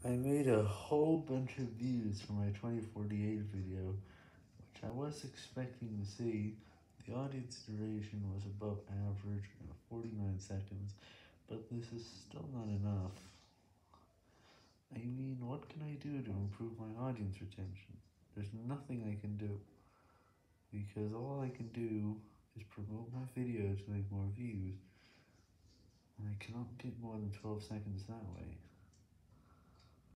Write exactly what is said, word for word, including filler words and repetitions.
I made a whole bunch of views for my twenty forty-eight video, which I was expecting to see. The audience duration was above average at forty-nine seconds, but this is still not enough. I mean, what can I do to improve my audience retention? There's nothing I can do, because all I can do is promote my video to make more views, and I cannot get more than twelve seconds that way.